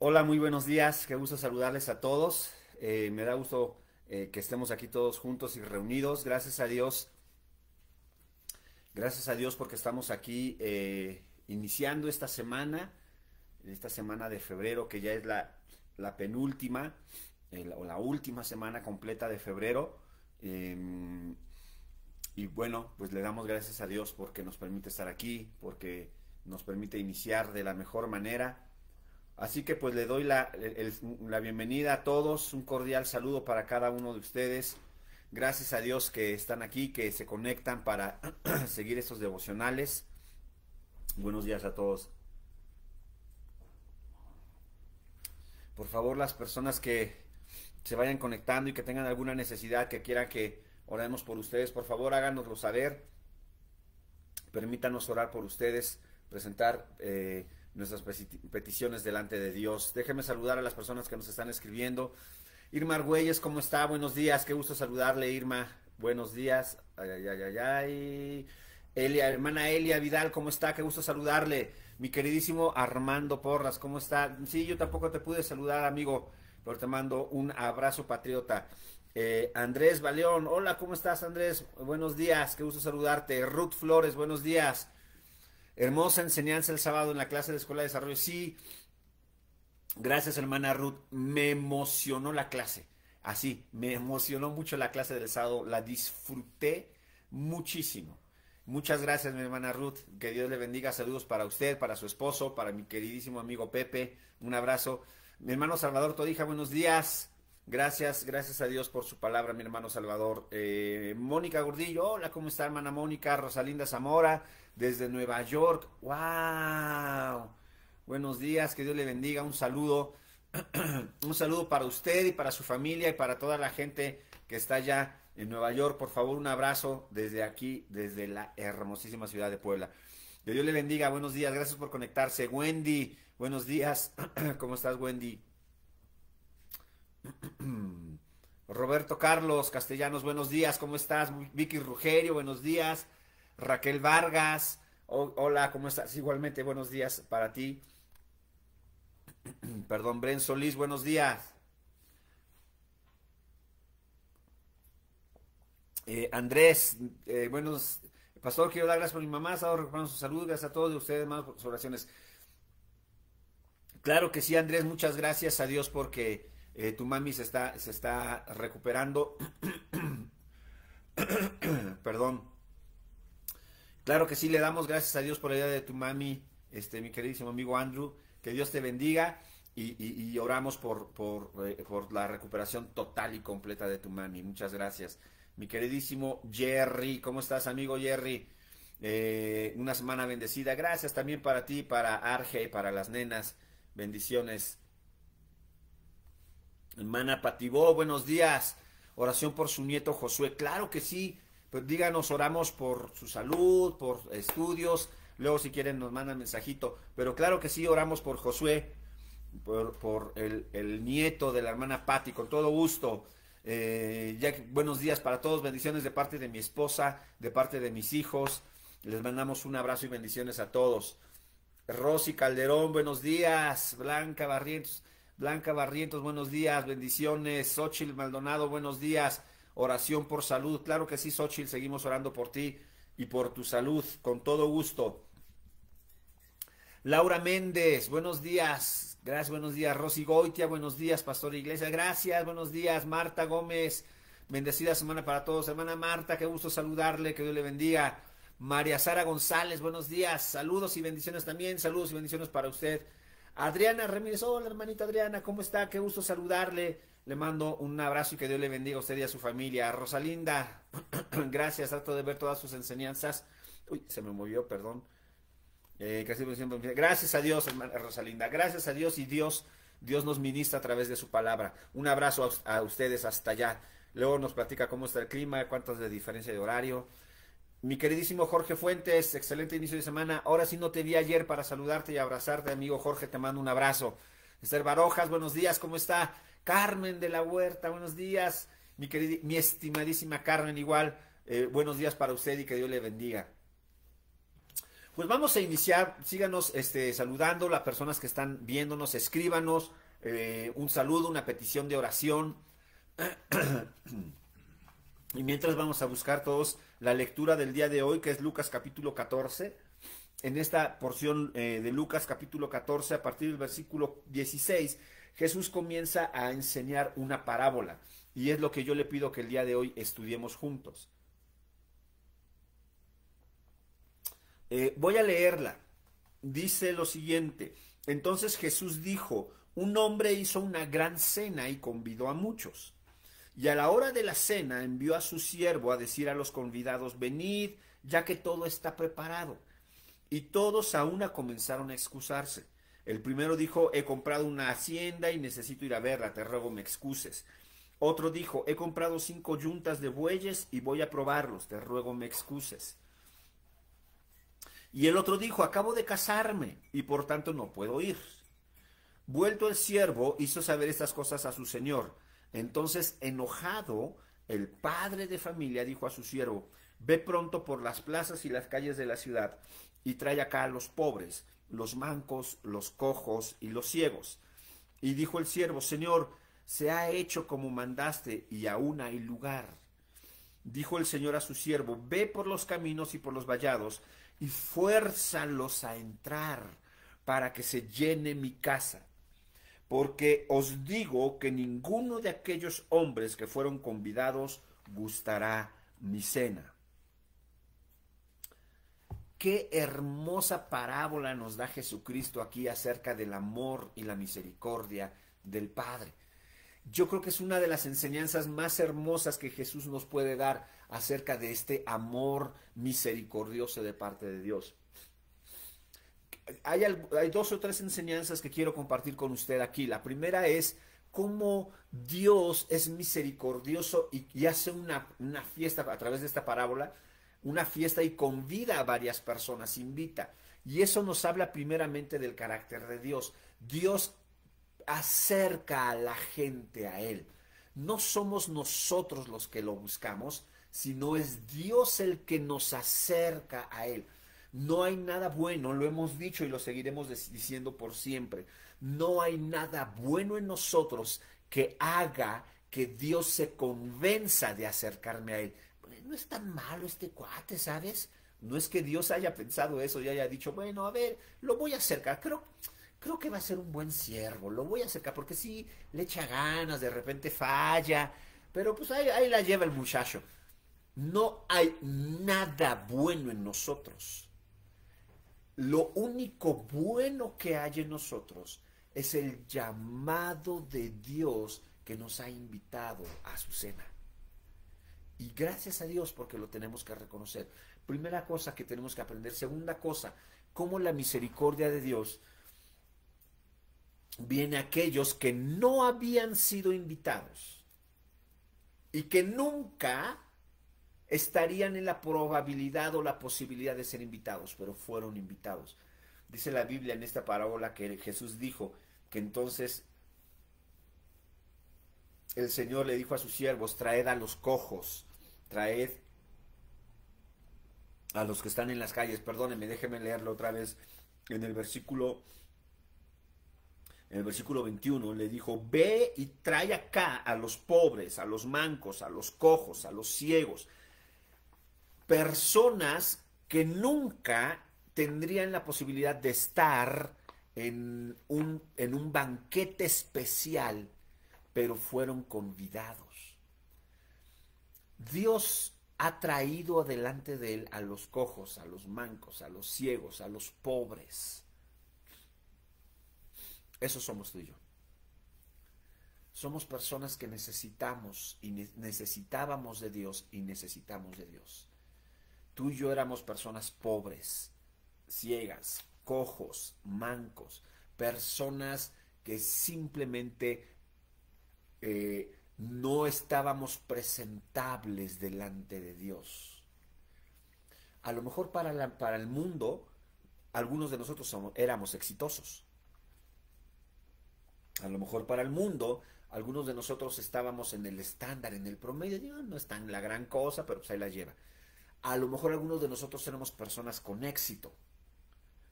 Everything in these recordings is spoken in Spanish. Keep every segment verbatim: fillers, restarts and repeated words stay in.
Hola, muy buenos días. Qué gusto saludarles a todos. Eh, me da gusto eh, que estemos aquí todos juntos y reunidos. Gracias a Dios. Gracias a Dios porque estamos aquí eh, iniciando esta semana, esta semana de febrero, que ya es la, la penúltima eh, o la última semana completa de febrero. Eh, y bueno, pues le damos gracias a Dios porque nos permite estar aquí, porque nos permite iniciar de la mejor manera. Así que pues le doy la, el- la bienvenida a todos, un cordial saludo para cada uno de ustedes. Gracias a Dios que están aquí, que se conectan para seguir estos devocionales. Buenos días a todos. Por favor, las personas que se vayan conectando y que tengan alguna necesidad, que quieran que oremos por ustedes, por favor háganoslo saber. Permítanos orar por ustedes, presentar eh, nuestras peticiones delante de Dios. Déjenme saludar a las personas que nos están escribiendo. Irma Argüelles, ¿cómo está? Buenos días, qué gusto saludarle, Irma. Buenos días. Ay, ay, ay, ay, ay. Elia, hermana Elia Vidal, ¿cómo está? Qué gusto saludarle. Mi queridísimo Armando Porras, ¿cómo está? Sí, yo tampoco te pude saludar, amigo, pero te mando un abrazo patriota. Eh, Andrés Baleón, hola, ¿cómo estás, Andrés? Buenos días, qué gusto saludarte. Ruth Flores, buenos días. Hermosa enseñanza el sábado en la clase de Escuela de Desarrollo. Sí, gracias, hermana Ruth. Me emocionó la clase. Así, me emocionó mucho la clase del sábado. La disfruté muchísimo. Muchas gracias, mi hermana Ruth. Que Dios le bendiga. Saludos para usted, para su esposo, para mi queridísimo amigo Pepe. Un abrazo. Mi hermano Salvador Todija, buenos días. Gracias, gracias a Dios por su palabra, mi hermano Salvador. Eh, Mónica Gordillo, hola, ¿cómo está, hermana Mónica? Rosalinda Zamora, desde Nueva York. ¡Wow! Buenos días, que Dios le bendiga. Un saludo, un saludo para usted y para su familia y para toda la gente que está allá en Nueva York. Por favor, un abrazo desde aquí, desde la hermosísima ciudad de Puebla. Que Dios le bendiga. Buenos días, gracias por conectarse. Wendy, buenos días. ¿Cómo estás, Wendy? Roberto Carlos Castellanos, buenos días, ¿cómo estás? Vicky Rugerio, buenos días. Raquel Vargas, oh, hola, ¿cómo estás? Igualmente, buenos días para ti. Perdón, Bren Solís, buenos días. Eh, Andrés, eh, buenos. Pastor, quiero dar gracias por mi mamá, ha estado recuperando su salud, gracias a todos ustedes, más por sus oraciones. Claro que sí, Andrés, muchas gracias a Dios porque eh, tu mami se está, se está recuperando. Perdón. Claro que sí, le damos gracias a Dios por la vida de tu mami, este, mi queridísimo amigo Andrew. Que Dios te bendiga y, y, y oramos por, por, eh, por la recuperación total y completa de tu mami. Muchas gracias. Mi queridísimo Jerry, ¿cómo estás, amigo Jerry? Eh, una semana bendecida. Gracias también para ti, para Arge, para las nenas. Bendiciones. Hermana Patibó, buenos días. Oración por su nieto Josué. Claro que sí. Pues díganos, oramos por su salud, por estudios. Luego, si quieren, nos mandan mensajito. Pero claro que sí, oramos por Josué, por, por el, el nieto de la hermana Pati, con todo gusto. Eh, ya, buenos días para todos. Bendiciones de parte de mi esposa, de parte de mis hijos. Les mandamos un abrazo y bendiciones a todos. Rosy Calderón, buenos días. Blanca Barrientos. Blanca Barrientos, buenos días, bendiciones. Xochitl Maldonado, buenos días. Oración por salud. Claro que sí, Xochitl, seguimos orando por ti y por tu salud, con todo gusto. Laura Méndez, buenos días. Gracias, buenos días. Rosy Goitia, buenos días. Pastor Iglesia, gracias, buenos días. Marta Gómez, bendecida semana para todos. Hermana Marta, qué gusto saludarle, que Dios le bendiga. María Sara González, buenos días. Saludos y bendiciones también. Saludos y bendiciones para usted. Adriana Ramírez, hola hermanita Adriana, ¿cómo está? Qué gusto saludarle. Le mando un abrazo y que Dios le bendiga a usted y a su familia. Rosalinda, gracias, trato de ver todas sus enseñanzas. Uy, se me movió, perdón. Eh, casi siempre, gracias a Dios, hermana Rosalinda, gracias a Dios y Dios, Dios nos ministra a través de su palabra. Un abrazo a, a ustedes hasta allá. Luego nos platica cómo está el clima, cuántas de diferencia de horario. Mi queridísimo Jorge Fuentes, excelente inicio de semana. Ahora sí no te vi ayer para saludarte y abrazarte, amigo Jorge, te mando un abrazo. Esther Barojas, buenos días, ¿cómo está? Carmen de la Huerta, buenos días. Mi, querida, mi estimadísima Carmen, igual, eh, buenos días para usted y que Dios le bendiga. Pues vamos a iniciar, síganos este, saludando, las personas que están viéndonos, escríbanos eh, un saludo, una petición de oración. Y mientras vamos a buscar todos la lectura del día de hoy, que es Lucas capítulo catorce. En esta porción eh, de Lucas capítulo catorce, a partir del versículo dieciséis, Jesús comienza a enseñar una parábola. Y es lo que yo le pido que el día de hoy estudiemos juntos. Eh, voy a leerla. Dice lo siguiente: entonces Jesús dijo, un hombre hizo una gran cena y convidó a muchos. Y a la hora de la cena envió a su siervo a decir a los convidados, venid, ya que todo está preparado. Y todos a una comenzaron a excusarse. El primero dijo, he comprado una hacienda y necesito ir a verla, te ruego me excuses. Otro dijo, he comprado cinco yuntas de bueyes y voy a probarlos, te ruego me excuses. Y el otro dijo, acabo de casarme y por tanto no puedo ir. Vuelto el siervo, hizo saber estas cosas a su señor. Entonces, enojado, el padre de familia dijo a su siervo, ve pronto por las plazas y las calles de la ciudad y trae acá a los pobres, los mancos, los cojos y los ciegos. Y dijo el siervo, señor, se ha hecho como mandaste y aún hay lugar. Dijo el señor a su siervo, ve por los caminos y por los vallados y fuérzalos a entrar para que se llene mi casa. Porque os digo que ninguno de aquellos hombres que fueron convidados gustará mi cena. Qué hermosa parábola nos da Jesucristo aquí acerca del amor y la misericordia del Padre. Yo creo que es una de las enseñanzas más hermosas que Jesús nos puede dar acerca de este amor misericordioso de parte de Dios. Hay, hay dos o tres enseñanzas que quiero compartir con usted aquí. La primera es cómo Dios es misericordioso y, y hace una, una fiesta a través de esta parábola, una fiesta y convida a varias personas, invita. Y eso nos habla primeramente del carácter de Dios. Dios acerca a la gente a Él. No somos nosotros los que lo buscamos, sino es Dios el que nos acerca a Él. No hay nada bueno, lo hemos dicho y lo seguiremos diciendo por siempre. No hay nada bueno en nosotros que haga que Dios se convenza de acercarme a Él. No es tan malo este cuate, ¿sabes? No es que Dios haya pensado eso y haya dicho, bueno, a ver, lo voy a acercar. Creo, creo que va a ser un buen siervo, lo voy a acercar porque sí, le echa ganas, de repente falla, pero pues ahí, ahí la lleva el muchacho. No hay nada bueno en nosotros. Lo único bueno que hay en nosotros es el llamado de Dios que nos ha invitado a su cena. Y gracias a Dios porque lo tenemos que reconocer. Primera cosa que tenemos que aprender. Segunda cosa, cómo la misericordia de Dios viene a aquellos que no habían sido invitados y que nunca estarían en la probabilidad o la posibilidad de ser invitados, pero fueron invitados. Dice la Biblia en esta parábola que Jesús dijo que entonces el Señor le dijo a sus siervos, traed a los cojos, traed a los que están en las calles. Perdónenme, déjenme leerlo otra vez. En el versículo, en el versículo veintiuno le dijo, ve y trae acá a los pobres, a los mancos, a los cojos, a los ciegos. Personas que nunca tendrían la posibilidad de estar en un, en un banquete especial, pero fueron convidados. Dios ha traído delante de él a los cojos, a los mancos, a los ciegos, a los pobres. Eso somos tú y yo. Somos personas que necesitamos y ne- necesitábamos de Dios y necesitamos de Dios. Tú y yo éramos personas pobres, ciegas, cojos, mancos, personas que simplemente eh, no estábamos presentables delante de Dios. A lo mejor para, la, para el mundo, algunos de nosotros somos, éramos exitosos. A lo mejor para el mundo, algunos de nosotros estábamos en el estándar, en el promedio. Digo, no es tan la gran cosa, pero pues ahí la lleva. A lo mejor algunos de nosotros éramos personas con éxito.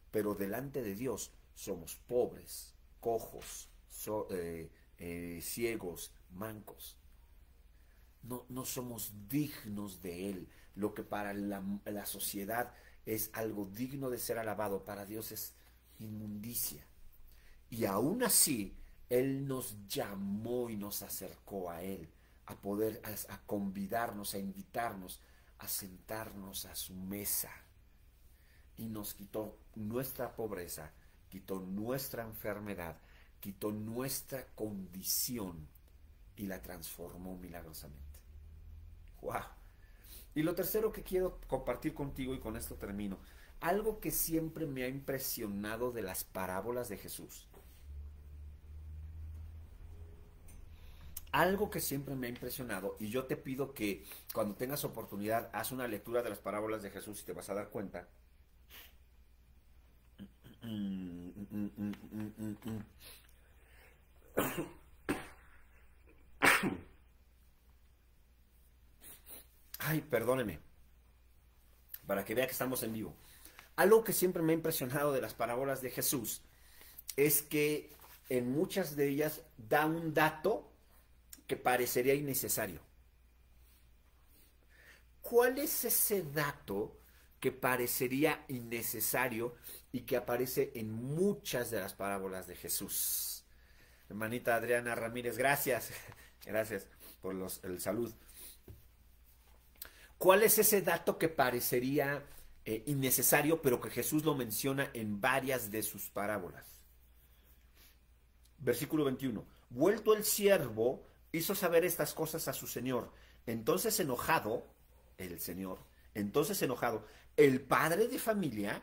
pero delante de Dios somos pobres, cojos, so, eh, eh, ciegos, mancos. No, no somos dignos de Él. Lo que para la, la sociedad es algo digno de ser alabado, para Dios es inmundicia. Y aún así, Él nos llamó y nos acercó a Él, a poder, a, a convidarnos, a invitarnos, a sentarnos a su mesa. Y nos quitó nuestra pobreza, quitó nuestra enfermedad, quitó nuestra condición y la transformó milagrosamente. ¡Wow! Y lo tercero que quiero compartir contigo, y con esto termino, algo que siempre me ha impresionado de las parábolas de Jesús. Algo que siempre me ha impresionado, y yo te pido que cuando tengas oportunidad, haz una lectura de las parábolas de Jesús y te vas a dar cuenta. Ay, perdóneme, para que vea que estamos en vivo. Algo que siempre me ha impresionado de las parábolas de Jesús es que en muchas de ellas da un dato que parecería innecesario. ¿Cuál es ese dato que parecería innecesario y que aparece en muchas de las parábolas de Jesús? Hermanita Adriana Ramírez, gracias. Gracias por los, el salud. ¿Cuál es ese dato que parecería eh, innecesario, pero que Jesús lo menciona en varias de sus parábolas? Versículo veintiuno. Vuelto el siervo, hizo saber estas cosas a su señor. Entonces enojado, el señor, entonces enojado, el padre de familia,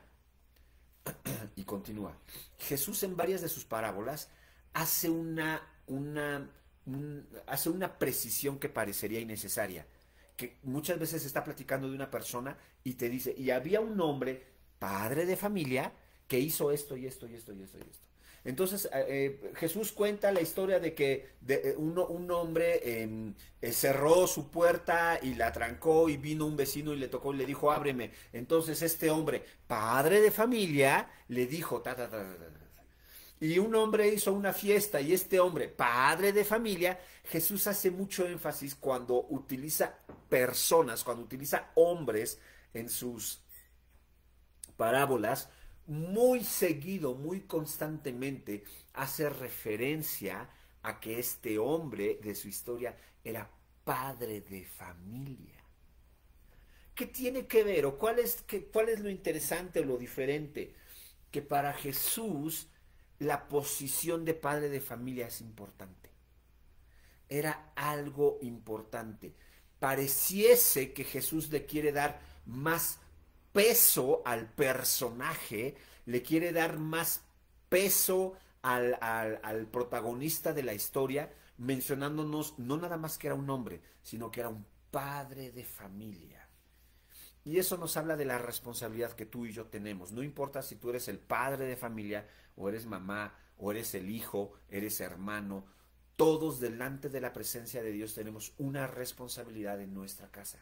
y continúa, Jesús en varias de sus parábolas hace una, una, un, hace una precisión que parecería innecesaria, que muchas veces está platicando de una persona y te dice, y había un hombre, padre de familia, que hizo esto y esto y esto y esto y esto. Entonces eh, Jesús cuenta la historia de que de, un, un hombre eh, eh, cerró su puerta y la trancó y vino un vecino y le tocó y le dijo, ábreme. Entonces este hombre, padre de familia, le dijo, ta, ta, ta, ta, ta. Y un hombre hizo una fiesta y este hombre, padre de familia, Jesús hace mucho énfasis cuando utiliza personas, cuando utiliza hombres en sus parábolas, muy seguido, muy constantemente hace referencia a que este hombre de su historia era padre de familia. ¿Qué tiene que ver o cuál es, qué, cuál es lo interesante o lo diferente? Que para Jesús la posición de padre de familia es importante. Era algo importante. Pareciese que Jesús le quiere dar más peso al personaje, le quiere dar más peso al, al, al protagonista de la historia, mencionándonos no nada más que era un hombre, sino que era un padre de familia. Y eso nos habla de la responsabilidad que tú y yo tenemos. No importa si tú eres el padre de familia, o eres mamá, o eres el hijo, eres hermano, todos delante de la presencia de Dios tenemos una responsabilidad en nuestra casa.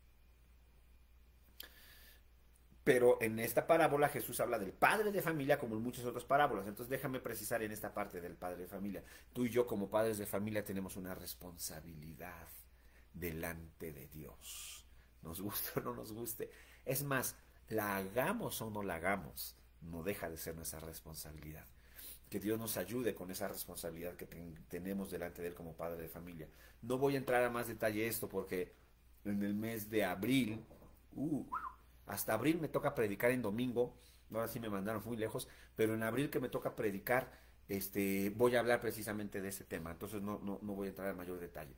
Pero en esta parábola Jesús habla del padre de familia como en muchas otras parábolas. Entonces déjame precisar en esta parte del padre de familia. Tú y yo como padres de familia tenemos una responsabilidad delante de Dios. Nos guste o no nos guste. Es más, la hagamos o no la hagamos, no deja de ser nuestra responsabilidad. Que Dios nos ayude con esa responsabilidad que ten, tenemos delante de Él como padre de familia. No voy a entrar a más detalle esto porque en el mes de abril... Uh, Hasta abril me toca predicar en domingo, ahora sí me mandaron muy lejos, pero en abril que me toca predicar, este, voy a hablar precisamente de ese tema, entonces no, no, no voy a entrar en mayor detalle.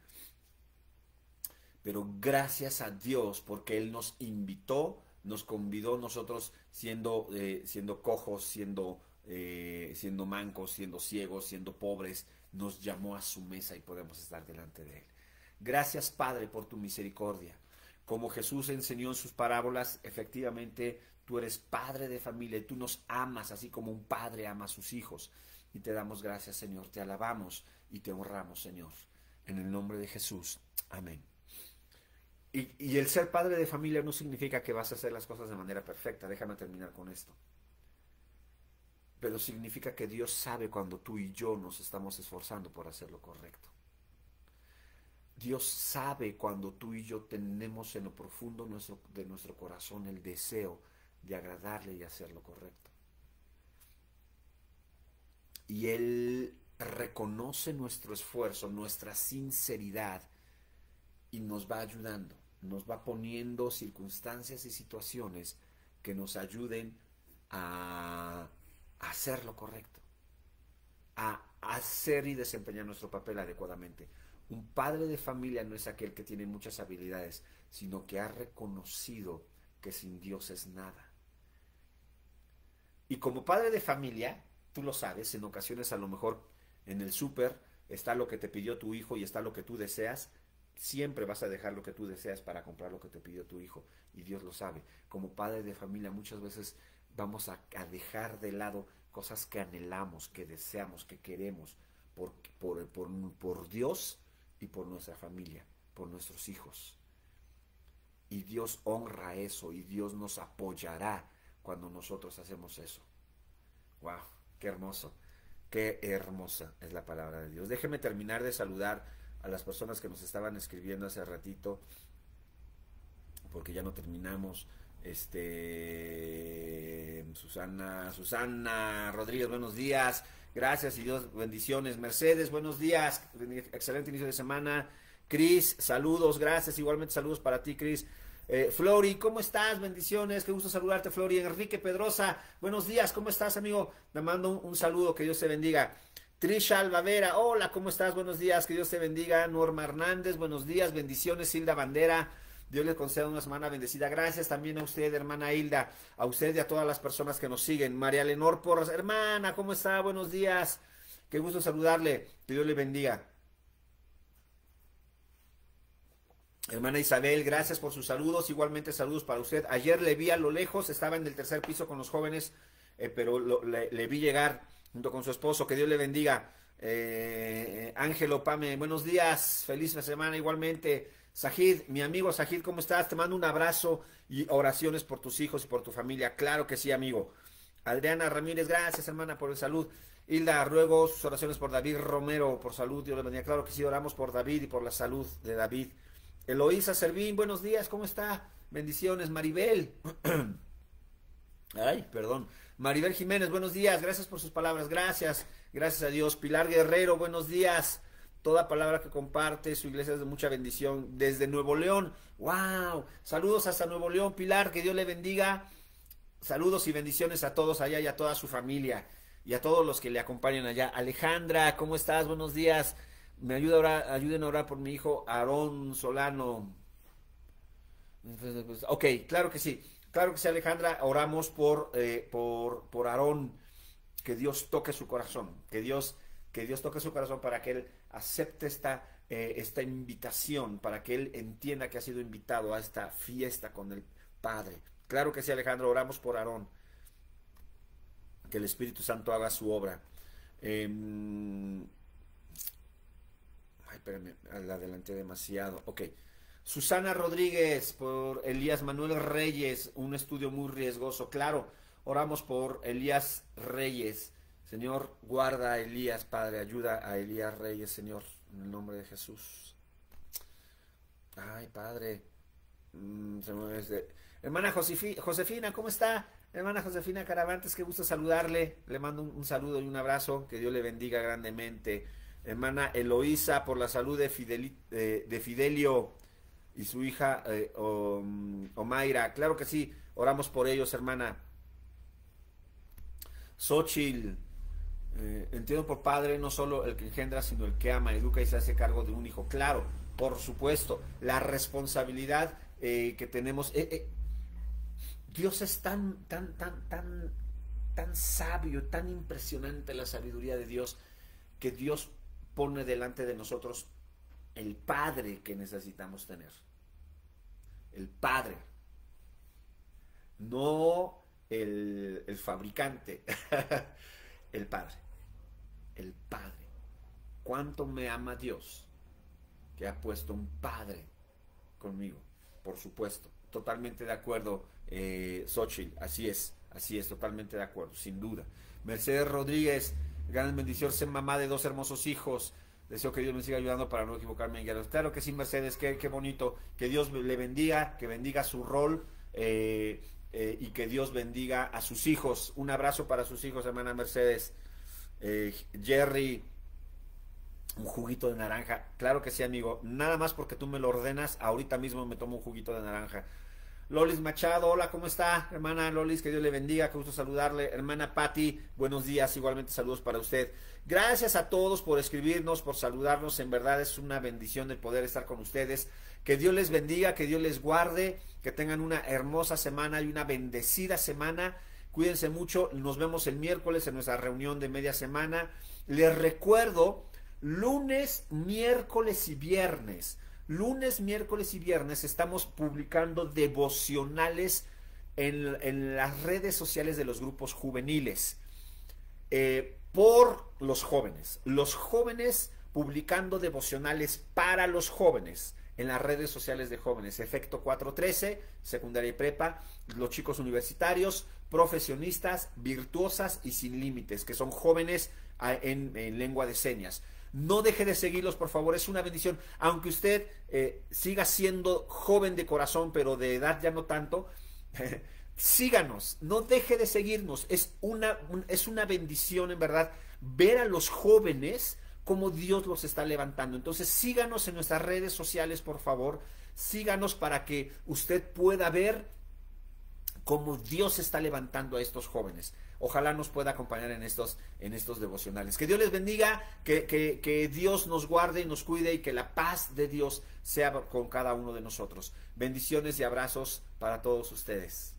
Pero gracias a Dios porque Él nos invitó, nos convidó nosotros siendo, eh, siendo cojos, siendo, eh, siendo mancos, siendo ciegos, siendo pobres, nos llamó a su mesa y podemos estar delante de Él. Gracias Padre por tu misericordia. Como Jesús enseñó en sus parábolas, efectivamente tú eres padre de familia y tú nos amas así como un padre ama a sus hijos. Y te damos gracias, Señor, te alabamos y te honramos, Señor. En el nombre de Jesús. Amén. Y, y el ser padre de familia no significa que vas a hacer las cosas de manera perfecta. Déjame terminar con esto. pero significa que Dios sabe cuando tú y yo nos estamos esforzando por hacer lo correcto. Dios sabe cuando tú y yo tenemos en lo profundo nuestro, de nuestro corazón el deseo de agradarle y hacer lo correcto. Y Él reconoce nuestro esfuerzo, nuestra sinceridad, y nos va ayudando, nos va poniendo circunstancias y situaciones que nos ayuden a hacer lo correcto, a hacer y desempeñar nuestro papel adecuadamente. Un padre de familia no es aquel que tiene muchas habilidades, sino que ha reconocido que sin Dios es nada. Y como padre de familia, tú lo sabes, en ocasiones a lo mejor en el súper está lo que te pidió tu hijo y está lo que tú deseas. Siempre vas a dejar lo que tú deseas para comprar lo que te pidió tu hijo, y Dios lo sabe. Como padre de familia muchas veces vamos a, a dejar de lado cosas que anhelamos, que deseamos, que queremos por, por, por, por Dios y por nuestra familia, por nuestros hijos. Y Dios honra eso, y Dios nos apoyará cuando nosotros hacemos eso. ¡Wow! ¡Qué hermoso! ¡Qué hermosa es la palabra de Dios! Déjeme terminar de saludar a las personas que nos estaban escribiendo hace ratito, porque ya no terminamos. Este, Susana, Susana Rodríguez, buenos días, gracias y Dios, bendiciones. Mercedes, buenos días, excelente inicio de semana. Cris, saludos, gracias, igualmente saludos para ti, Cris. Eh, Flori, ¿cómo estás? Bendiciones, qué gusto saludarte, Flori. Enrique Pedrosa, buenos días, ¿cómo estás, amigo? Te mando un, un saludo, que Dios te bendiga. Trisha Albavera, hola, ¿cómo estás? Buenos días, que Dios te bendiga. Norma Hernández, buenos días, bendiciones. Hilda Bandera, Dios les conceda una semana bendecida. Gracias también a usted, hermana Hilda, a usted y a todas las personas que nos siguen. María Lenor Porras, hermana, ¿cómo está? Buenos días, qué gusto saludarle, que Dios le bendiga. Hermana Isabel, gracias por sus saludos, igualmente saludos para usted. Ayer le vi a lo lejos, estaba en el tercer piso con los jóvenes, eh, pero lo, le, le vi llegar junto con su esposo, que Dios le bendiga. eh, Ángelo Pame, buenos días, feliz semana igualmente. Sajid, mi amigo Sajid, ¿cómo estás? Te mando un abrazo y oraciones por tus hijos y por tu familia, claro que sí, amigo. Adriana Ramírez, gracias, hermana, por el salud. Hilda, ruego sus oraciones por David Romero, por salud, Dios le bendiga, claro que sí, oramos por David y por la salud de David. Eloísa Servín, buenos días, ¿cómo está? Bendiciones. Maribel, ay, perdón, Maribel Jiménez, buenos días, gracias por sus palabras, gracias, gracias a Dios. Pilar Guerrero, buenos días, toda palabra que comparte, su iglesia es de mucha bendición, desde Nuevo León, wow, saludos hasta Nuevo León, Pilar, que Dios le bendiga, saludos y bendiciones a todos allá y a toda su familia, y a todos los que le acompañan allá. Alejandra, ¿cómo estás? Buenos días. Me ayuda a orar, ayuden a orar por mi hijo Aarón Solano. Ok, claro que sí, claro que sí, Alejandra, oramos por, eh, por, por Aarón, que Dios toque su corazón, que Dios, que Dios toque su corazón para que él acepte esta, eh, esta invitación, para que él entienda que ha sido invitado a esta fiesta con el Padre. Claro que sí, Alejandra, oramos por Aarón, que el Espíritu Santo haga su obra. Eh, Ay, espérame, la adelanté demasiado. Ok. Susana Rodríguez, por Elías Manuel Reyes, un estudio muy riesgoso. Claro, oramos por Elías Reyes. Señor, guarda a Elías, Padre, ayuda a Elías Reyes, Señor, en el nombre de Jesús. Ay, Padre. Mm, de... Hermana Josefi, Josefina, ¿cómo está? Hermana Josefina Caravantes, qué gusto saludarle. Le mando un, un saludo y un abrazo. Que Dios le bendiga grandemente. Hermana Eloísa, por la salud de, Fideli, eh, de Fidelio y su hija eh, Omaira. Claro que sí, oramos por ellos, hermana. Xochitl, eh, entiendo por padre no solo el que engendra, sino el que ama, educa y se hace cargo de un hijo. Claro, por supuesto, la responsabilidad eh, que tenemos. Eh, eh, Dios es tan, tan, tan, tan, tan sabio, tan impresionante la sabiduría de Dios, que Dios pone delante de nosotros el Padre que necesitamos tener. El Padre. No el, el fabricante. El Padre. El Padre. ¿Cuánto me ama Dios que ha puesto un Padre conmigo? Por supuesto. Totalmente de acuerdo, eh, Xochitl. Así es. Así es, totalmente de acuerdo, sin duda. Mercedes Rodríguez, gran bendición, ser mamá de dos hermosos hijos. Deseo que Dios me siga ayudando para no equivocarme en guiarlos. Claro que sí, Mercedes, qué, qué bonito. Que Dios le bendiga, que bendiga su rol eh, eh, y que Dios bendiga a sus hijos. Un abrazo para sus hijos, hermana Mercedes. Eh, Jerry, un juguito de naranja. Claro que sí, amigo. Nada más porque tú me lo ordenas, ahorita mismo me tomo un juguito de naranja. Lolis Machado, hola, ¿cómo está? Hermana Lolis, que Dios le bendiga, qué gusto saludarle. Hermana Patti, buenos días, igualmente saludos para usted. Gracias a todos por escribirnos, por saludarnos, en verdad es una bendición el poder estar con ustedes. Que Dios les bendiga, que Dios les guarde, que tengan una hermosa semana y una bendecida semana. Cuídense mucho, nos vemos el miércoles en nuestra reunión de media semana. Les recuerdo, lunes, miércoles y viernes. Lunes, miércoles y viernes estamos publicando devocionales en, en las redes sociales de los grupos juveniles eh, por los jóvenes. Los jóvenes publicando devocionales para los jóvenes en las redes sociales de jóvenes. Efecto cuatro trece, secundaria y prepa, los chicos universitarios, profesionistas, virtuosas y sin límites, que son jóvenes en, en lengua de señas. No deje de seguirlos, por favor, es una bendición. Aunque usted eh, siga siendo joven de corazón, pero de edad ya no tanto, eh, síganos, no deje de seguirnos. Es una, un, es una bendición, en verdad, ver a los jóvenes como Dios los está levantando. Entonces, síganos en nuestras redes sociales, por favor. Síganos para que usted pueda ver cómo Dios está levantando a estos jóvenes. Ojalá nos pueda acompañar en estos, en estos devocionales. Que Dios les bendiga, que, que, que Dios nos guarde y nos cuide y que la paz de Dios sea con cada uno de nosotros. Bendiciones y abrazos para todos ustedes.